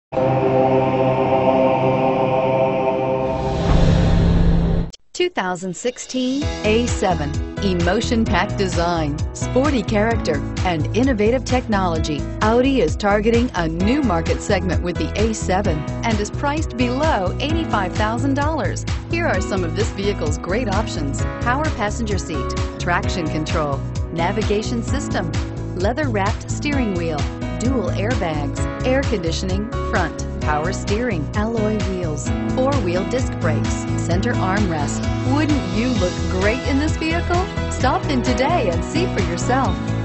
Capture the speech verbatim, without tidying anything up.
two thousand sixteen A seven. Emotion-packed design, sporty character, and innovative technology. Audi is targeting a new market segment with the A seven and is priced below eighty-five thousand dollars. Here are some of this vehicle's great options: power passenger seat, traction control, navigation system, leather-wrapped steering wheel, dual airbags, air conditioning, front, power steering, alloy wheels, four-wheel disc brakes, center armrest. Wouldn't you look great in this vehicle? Stop in today and see for yourself.